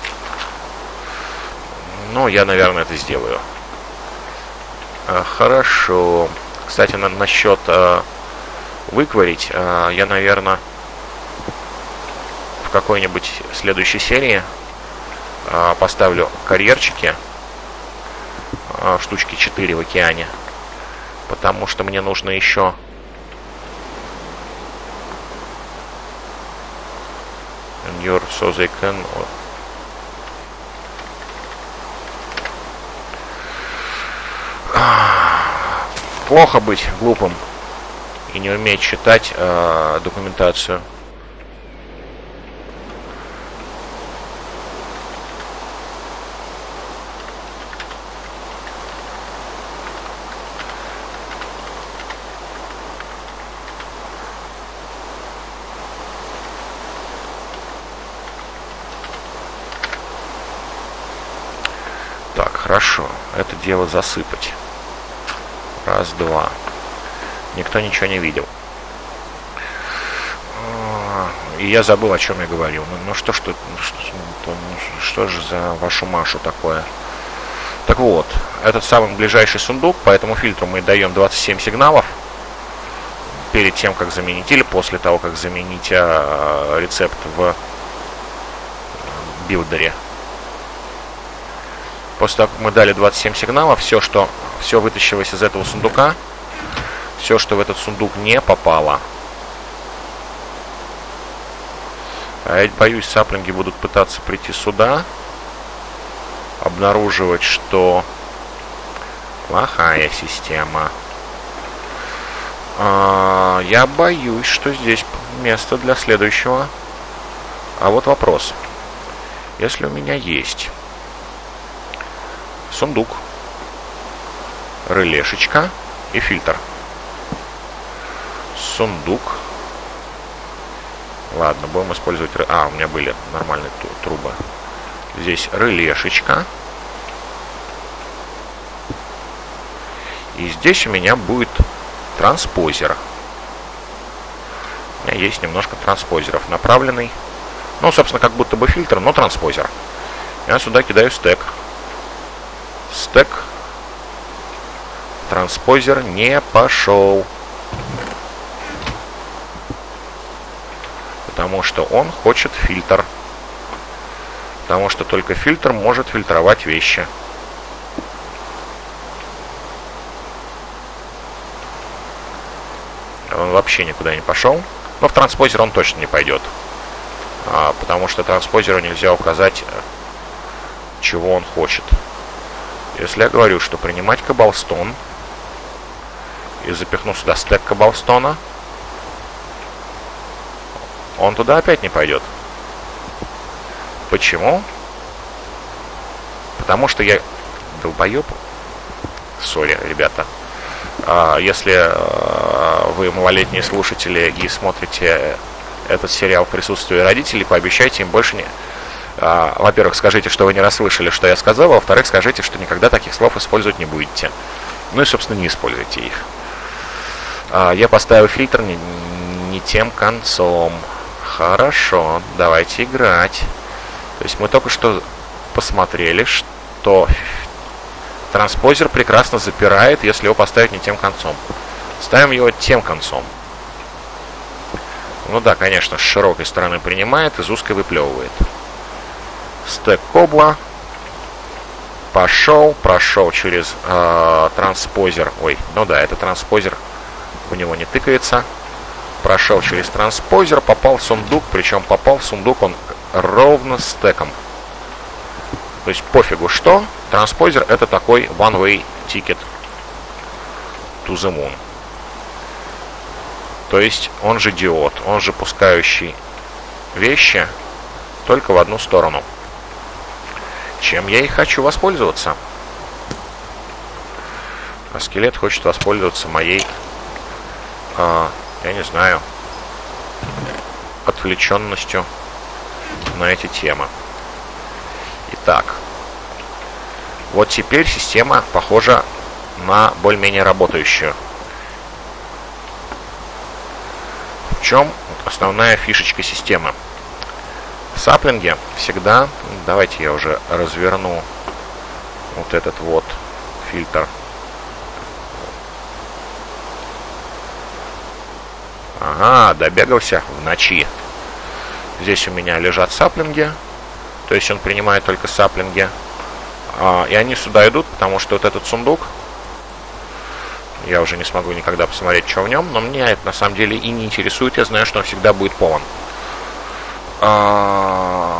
Ну, я, наверное, это сделаю. А, хорошо. Кстати, на, насчет а, выкварить, а, я, наверное, в какой-нибудь следующей серии а, поставлю карьерчики. А, штучки четыре в океане. Потому что мне нужно еще... So they can... Плохо быть глупым и не уметь читать э, документацию. Так, хорошо. Это дело засыпать. Раз, два. Никто ничего не видел. И я забыл, о чем я говорил. Ну, ну что, что, что, что же за вашу Машу такое? Так вот, этот самый ближайший сундук, по этому фильтру мы даем двадцать семь сигналов. Перед тем, как заменить, или после того, как заменить а, рецепт в билдере. После того, как мы дали двадцать семь сигналов, все, что все вытащилось из этого сундука, все, что в этот сундук не попало. А я боюсь, саплинги будут пытаться прийти сюда, обнаруживать, что плохая система. А, я боюсь, что здесь место для следующего. А вот вопрос. Если у меня есть сундук, релешечка и фильтр. Сундук. Ладно, будем использовать... А, у меня были нормальные трубы. Здесь релешечка. И здесь у меня будет транспозер. У меня есть немножко транспозеров. Направленный, ну, собственно, как будто бы фильтр, но транспозер. Я сюда кидаю стек. Стек. Транспозер не пошел. Потому что он хочет фильтр. Потому что только фильтр может фильтровать вещи. Он вообще никуда не пошел. Но в транспозер он точно не пойдет. А, потому что транспозеру нельзя указать, чего он хочет. Если я говорю, что принимать кобалстон, и запихну сюда стек кобалстона, он туда опять не пойдет. Почему? Потому что я долбоеб. Сори, ребята. А, если а, вы малолетние слушатели и смотрите этот сериал в присутствии родителей, пообещайте им больше не... А, во-первых, скажите, что вы не расслышали, что я сказал, а во-вторых, скажите, что никогда таких слов использовать не будете. Ну и, собственно, не используйте их. А, я поставил фильтр не, не тем концом. Хорошо, давайте играть. То есть мы только что посмотрели, что транспозер прекрасно запирает, если его поставить не тем концом. Ставим его тем концом. Ну да, конечно, с широкой стороны принимает, из узкой выплевывает. Стек кобла. Пошел, прошел через э, транспозер. Ой, ну да, это транспозер. У него не тыкается. Прошел через транспозер, попал в сундук. Причем попал в сундук он ровно стеком. То есть пофигу что. Транспозер это такой one-way ticket to the moon. То есть он же диод, он же пускающий вещи только в одну сторону. Чем я и хочу воспользоваться. А скелет хочет воспользоваться моей, э, я не знаю, отвлеченностью на эти темы. Итак, вот теперь система похожа на более-менее работающую. В чем основная фишечка системы? В саплинге всегда, давайте я уже разверну вот этот вот фильтр. Ага, добегался в ночи. Здесь у меня лежат саплинги, то есть он принимает только саплинги. А, и они сюда идут, потому что вот этот сундук, я уже не смогу никогда посмотреть, что в нем, но меня это на самом деле и не интересует, я знаю, что он всегда будет полон. А...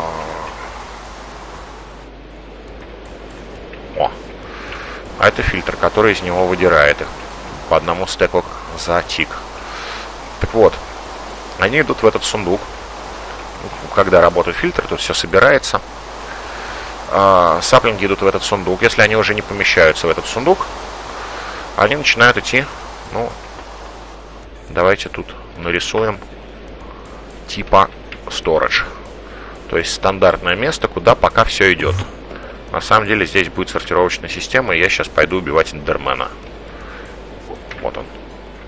О, а это фильтр, который из него выдирает их по одному стеку за тик. Так вот, они идут в этот сундук. Когда работает фильтр, тут все собирается. А, саплинги идут в этот сундук. Если они уже не помещаются в этот сундук, они начинают идти. Ну, давайте тут нарисуем типа storage. То есть стандартное место, куда пока все идет. На самом деле здесь будет сортировочная система, и я сейчас пойду убивать эндермена. Вот он.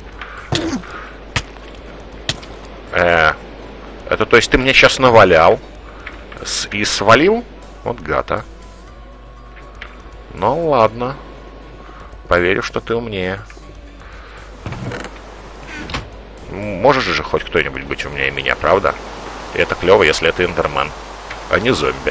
Э, это то есть ты мне сейчас навалял с, и свалил? Вот гад, а. Ну ладно. Поверю, что ты умнее. Можешь же хоть кто-нибудь быть умнее меня, правда? И это клево, если это эндермен, а не зомби.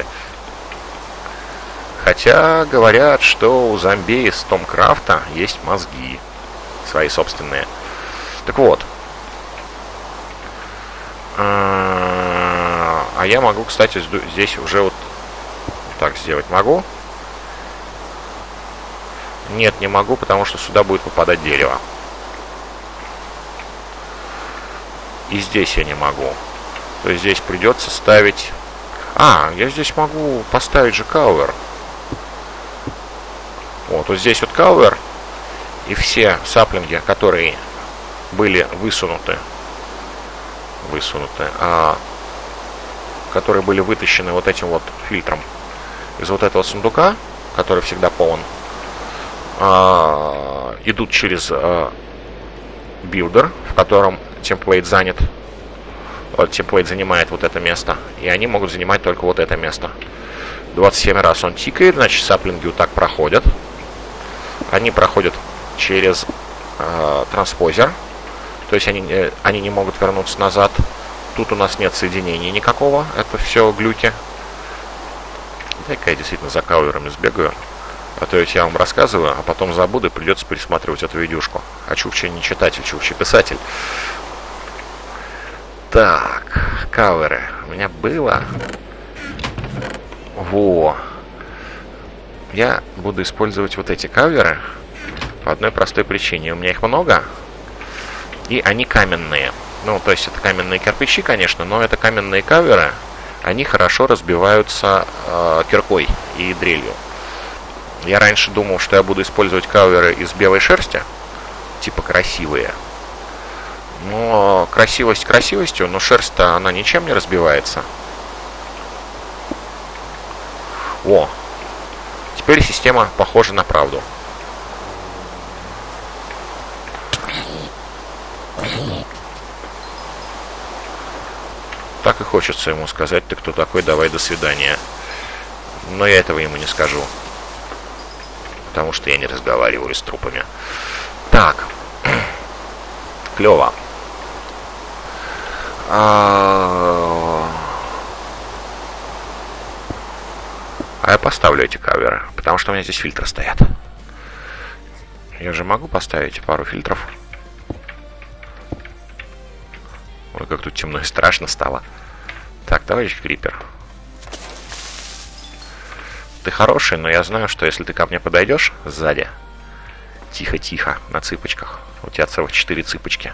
Хотя говорят, что у зомби из Томкрафта есть мозги свои собственные. Так вот. А я могу, кстати, здесь уже вот так сделать. Могу? Нет, не могу, потому что сюда будет попадать дерево. И здесь я не могу. То есть здесь придется ставить... А, я здесь могу поставить же кауэр. Вот, вот здесь вот кауэр. И все саплинги, которые были высунуты, высунуты, а, которые были вытащены вот этим вот фильтром из вот этого сундука, который всегда полон, а, идут через а, билдер, в котором темплейт занят. Вот темплейт занимает вот это место. И они могут занимать только вот это место. двадцать семь раз он тикает, значит, саплинги вот так проходят. Они проходят через э, транспозер. То есть они, э, они не могут вернуться назад. Тут у нас нет соединения никакого. Это все глюки. Дай-ка я действительно за кауэрами сбегаю. А то я вам рассказываю, а потом забуду и придется пересматривать эту видюшку. А Чукча не читатель, Чукча писатель. Так, кауэры. У меня было... Во. Я буду использовать вот эти кауэры по одной простой причине. У меня их много, и они каменные. Ну, то есть это каменные кирпичи, конечно, но это каменные кауэры. Они хорошо разбиваются э, киркой и дрелью. Я раньше думал, что я буду использовать кауэры из белой шерсти, типа красивые. Но красивость красивостью, но шерсть-то она ничем не разбивается. О, теперь система похожа на правду. Так и хочется ему сказать: ты кто такой, давай до свидания. Но я этого ему не скажу, потому что я не разговариваю с трупами. Так, клево. А... а я поставлю эти каверы, потому что у меня здесь фильтры стоят. Я же могу поставить пару фильтров. Ой, как тут темно и страшно стало. Так, товарищ Крипер. Ты хороший, но я знаю, что если ты ко мне подойдешь сзади, тихо-тихо, на цыпочках, у тебя целых четыре цыпочки,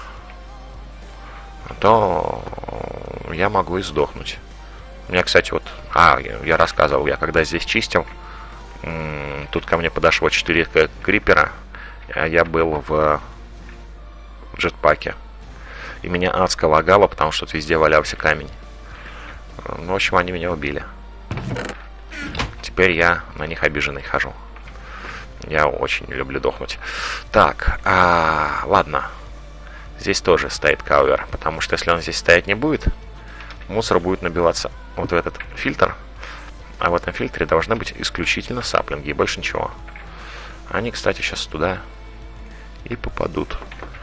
то я могу и сдохнуть. У меня, кстати, вот... А, я, я рассказывал, я когда здесь чистил, тут ко мне подошло четыре крипера, а я был в джетпаке. И меня адско лагало, потому что тут везде валялся камень. Ну, в общем, они меня убили. Теперь я на них обиженный хожу. Я очень люблю дохнуть. Так, а, ладно. Здесь тоже стоит каувер, потому что если он здесь стоять не будет, мусор будет набиваться вот в этот фильтр. А в этом фильтре должны быть исключительно саплинги и больше ничего. Они, кстати, сейчас туда и попадут.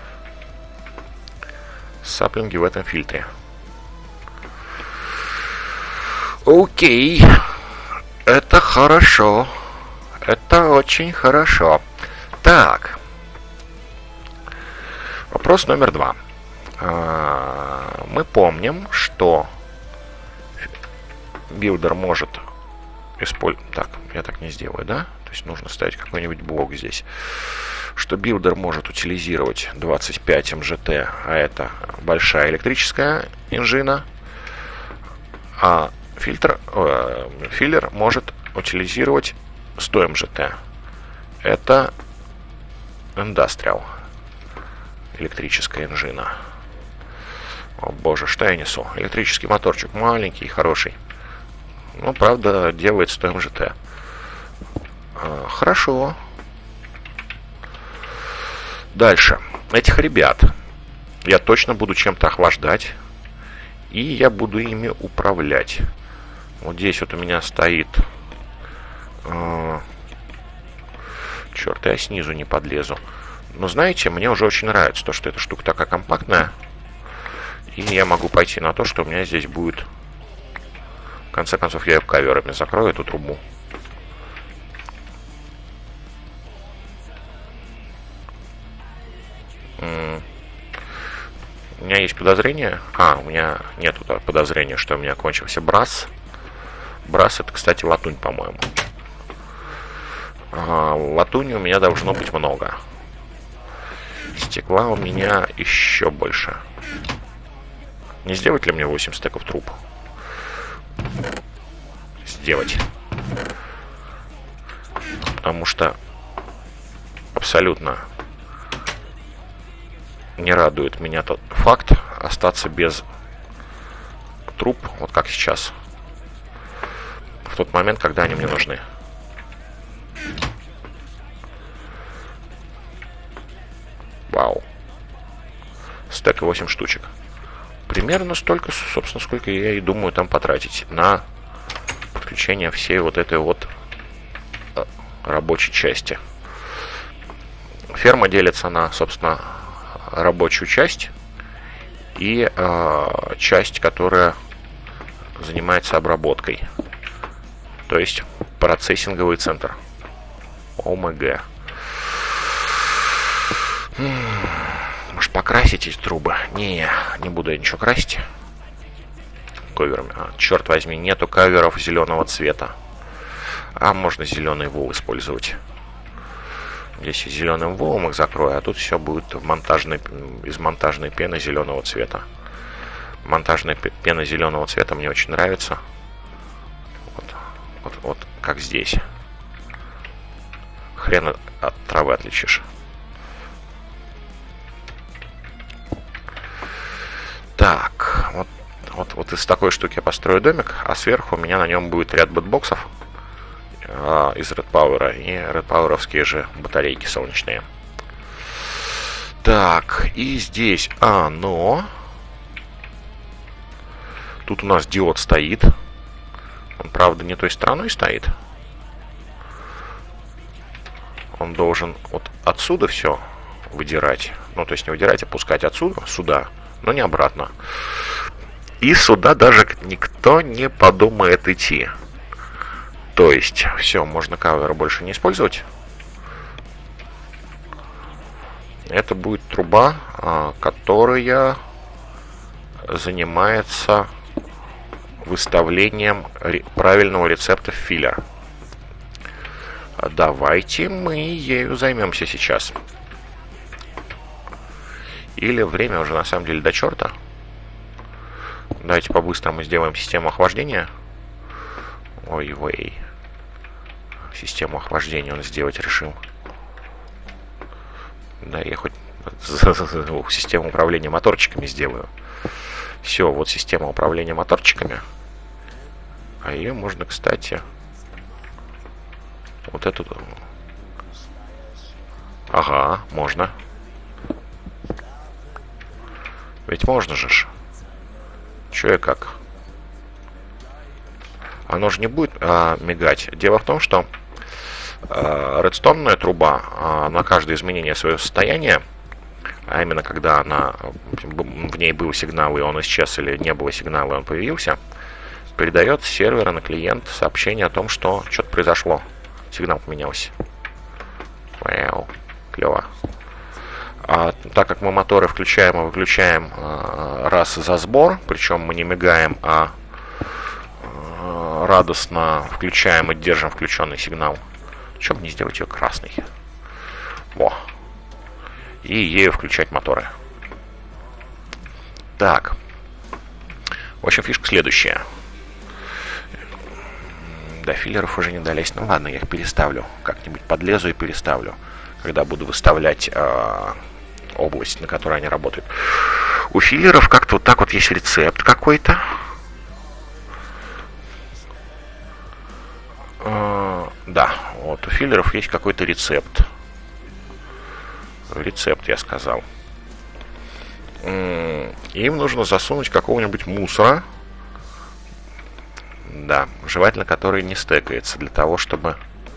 Саплинги в этом фильтре. Окей. Это хорошо. Это очень хорошо. Так. Вопрос номер два. Мы помним, что билдер может использовать... Так, я так не сделаю, да? То есть нужно ставить какой-нибудь блок здесь. Что билдер может утилизировать двадцать пять эм джи ти, а это большая электрическая инжина, а фильтр, э, филлер может утилизировать сто эм джи ти. Это Industrial электрическая инжина. О боже, что я несу? Электрический моторчик маленький, хороший. Ну, правда, делает сто эм джи ти. А, хорошо. Дальше. Этих ребят я точно буду чем-то охлаждать. И я буду ими управлять. Вот здесь вот у меня стоит... Э, черт, я снизу не подлезу. Но знаете, мне уже очень нравится то, что эта штука такая компактная. И я могу пойти на то, что у меня здесь будет... В конце концов, я ее каверами закрою, эту трубу. У меня есть подозрение. А, у меня нет подозрения, что у меня кончился брас. Брас — это, кстати, латунь, по-моему. А, латуни у меня должно быть много. Стекла у меня еще больше. Не сделать ли мне восемь стеков труб? Сделать. Потому что абсолютно не радует меня тот факт остаться без труб, вот как сейчас, в тот момент, когда они мне нужны. Вау. Стек восемь штучек. примерно столько, собственно, сколько я и думаю там потратить на подключение всей вот этой вот рабочей части. Ферма делится на, собственно, рабочую часть и э, часть, которая занимается обработкой, то есть процессинговый центр. ОМГ. Может, покрасить эти трубы? Не, не буду я ничего красить. Коверами. А, черт возьми, нету каверов зеленого цвета. А можно зеленый вол использовать. Здесь зеленым волом их закрою, а тут все будет в монтажной, из монтажной пены зеленого цвета. Монтажная пена зеленого цвета мне очень нравится. Вот, вот, вот как здесь. Хрен от травы отличишь. Так, вот, вот, вот из такой штуки я построю домик, а сверху у меня на нем будет ряд бэтбоксов э, из Red Power и Red Power'овские же батарейки солнечные. Так, и здесь оно. Тут у нас диод стоит. Он, правда, не той стороной стоит. Он должен вот отсюда все выдирать. Ну, то есть не выдирать, а пускать отсюда, сюда, но не обратно. И сюда даже никто не подумает идти. То есть, все, можно кавер больше не использовать. Это будет труба, которая занимается выставлением правильного рецепта в филлер. Давайте мы ею займемся сейчас. Или время уже на самом деле до черта. Давайте по-быстрому сделаем систему охлаждения. Ой-ой. Систему охлаждения он сделать решил. Да, я хоть систему управления моторчиками сделаю. Все, вот система управления моторчиками. А ее можно, кстати, вот эту. Ага, можно. Ведь можно же ж. Че и как? Оно же не будет а, мигать. Дело в том, что а, редстонная труба а, на каждое изменение своего состояния, а именно когда она, в ней был сигнал, и он исчез, или не было сигнала, и он появился, передает с сервера на клиент сообщение о том, что что-то произошло. Сигнал поменялся. Вау, клево. А, так как мы моторы включаем и выключаем а, раз за сбор, причем мы не мигаем, а, а радостно включаем и держим включенный сигнал, чем не сделать ее красной. Во. И ею включать моторы. Так. В общем, фишка следующая. До филлеров уже не долезть. Ну ладно, я их переставлю. Как-нибудь подлезу и переставлю, когда буду выставлять э, область, на которой они работают. У филлеров как-то вот так вот есть рецепт какой-то. Э, да, вот у филлеров есть какой-то рецепт. Рецепт, я сказал. Им нужно засунуть какого-нибудь мусора. Да, желательно, который не стекается, для того, чтобы...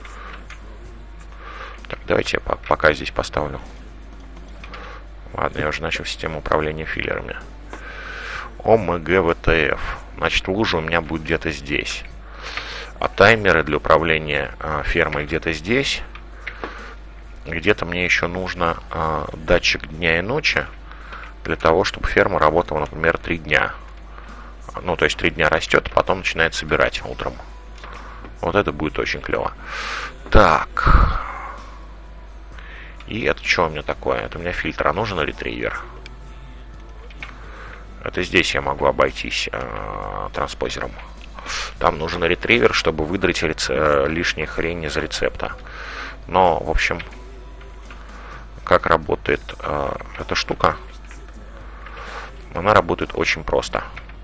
Так, давайте я пока здесь поставлю. Ладно, я уже начал систему управления филлерами. ОМГ-ВТФ. Значит, лужа у меня будет где-то здесь. А таймеры для управления а, фермой где-то здесь. Где-то мне еще нужно а, датчик дня и ночи, для того, чтобы ферма работала, например, три дня. Ну, то есть три дня растет, а потом начинает собирать утром. Вот это будет очень клево. Так. И это что у меня такое? Это у меня фильтр, а нужен ретривер. Это здесь я могу обойтись э, транспозером. Там нужен ретривер, чтобы выдрать рец... лишние хрень из рецепта. Но, в общем, как работает э, эта штука? Она работает очень просто.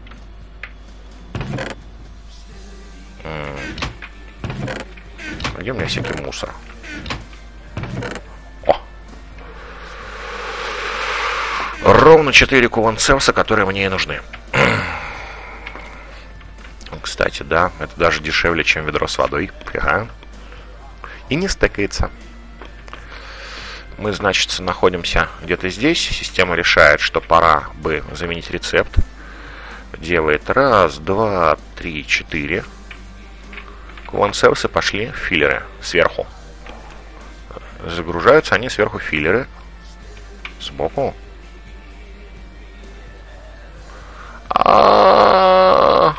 Где у меня всякий мусор? О! Ровно четыре кулонцелса, которые мне и нужны. Кстати, да, это даже дешевле, чем ведро с водой. Ага. И не стыкается. Мы, значит, находимся где-то здесь. Система решает, что пора бы заменить рецепт. Делает раз, два, три, четыре. Кулонцелсы пошли в филлеры сверху. Загружаются они сверху в филлеры. Сбоку. А...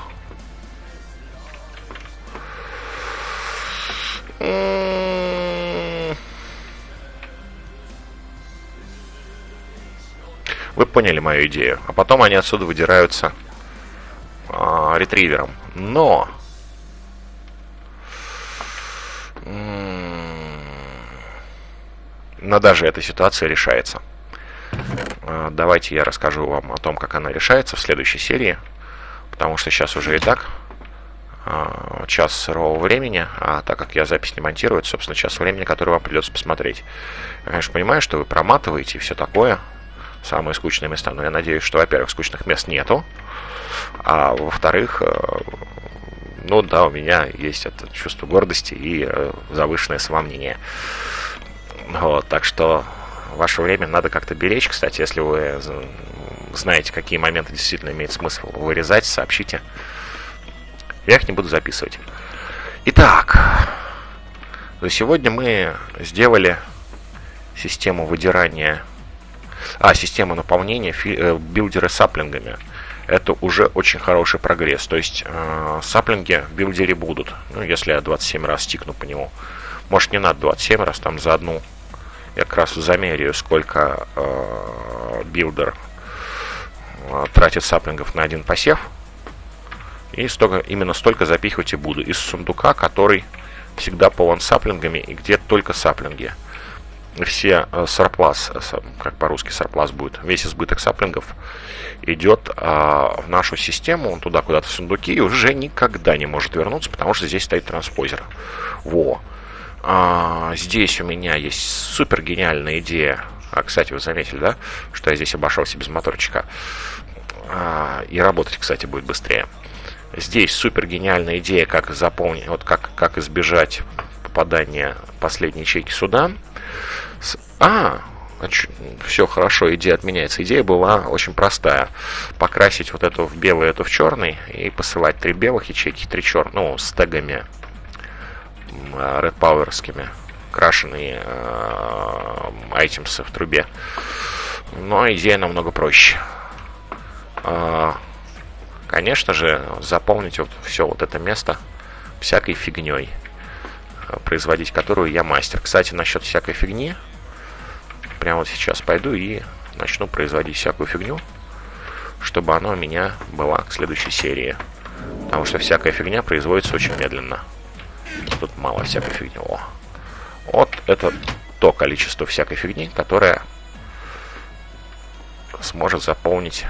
Вы поняли мою идею. А потом они отсюда выдираются а, ретривером. Но... Но даже эта ситуация решается. Давайте я расскажу вам о том, как она решается в следующей серии. Потому что сейчас уже и так час сырого времени. А так как я запись не монтирую, это, собственно, час времени, который вам придется посмотреть. Я, конечно, понимаю, что вы проматываете и все такое. Самые скучные места. Но я надеюсь, что, во-первых, скучных мест нету. А во-вторых, ну да, у меня есть это чувство гордости и завышенное самомнение. Вот, так что ваше время надо как-то беречь. Кстати, если вы знаете, какие моменты действительно имеет смысл вырезать, сообщите. Я их не буду записывать. Итак, за сегодня мы сделали систему выдирания, а, систему наполнения фи, билдеры саплингами. Это уже очень хороший прогресс. То есть э, саплинги в билдере будут. Ну, если я двадцать семь раз стикну по нему. Может, не надо двадцать семь раз, там за одну. Я как раз замеряю, сколько э, билдер э, тратит саплингов на один посев. И столько, именно столько запихивать и буду. Из сундука, который всегда полон саплингами и где только саплинги. Все э, сарплас, э, как по-русски сарплас будет, весь избыток саплингов идет э, в нашу систему, он туда куда-то в сундуки и уже никогда не может вернуться, потому что здесь стоит транспозер. Во. А, здесь у меня есть супер гениальная идея. А, кстати, вы заметили, да, что я здесь обошелся без моторчика. А, и работать, кстати, будет быстрее. Здесь супер гениальная идея, как заполнить, вот как, как избежать попадания последней ячейки сюда. С, а, все хорошо, идея отменяется. Идея была очень простая. Покрасить вот эту в белый, эту в черный и посылать три белых ячейки, три черных, ну, с тегами Red Power'скими, крашеные айтемсы в трубе. Но идея намного проще. А, конечно же, заполнить вот все вот это место всякой фигней, производить которую я мастер. Кстати, насчет всякой фигни, прямо вот сейчас пойду и начну производить всякую фигню, чтобы она у меня была к следующей серии. Потому что всякая фигня производится очень медленно. Тут мало всякой фигни. О. Вот это то количество всякой фигни, которое сможет заполнить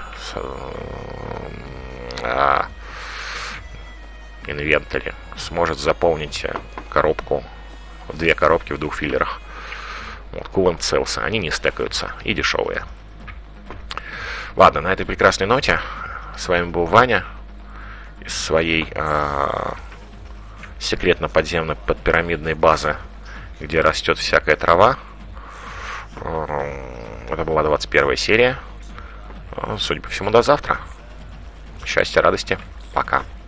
а, инвентарь, сможет заполнить коробку, две коробки в двух филлерах. Вот, кулонцелсы, они не стекаются и дешевые. Ладно, на этой прекрасной ноте с вами был Ваня из своей а, секретно-подземной подпирамидной базы, где растет всякая трава. Это была двадцать первая серия. Судя по всему, до завтра. Счастья, радости. Пока.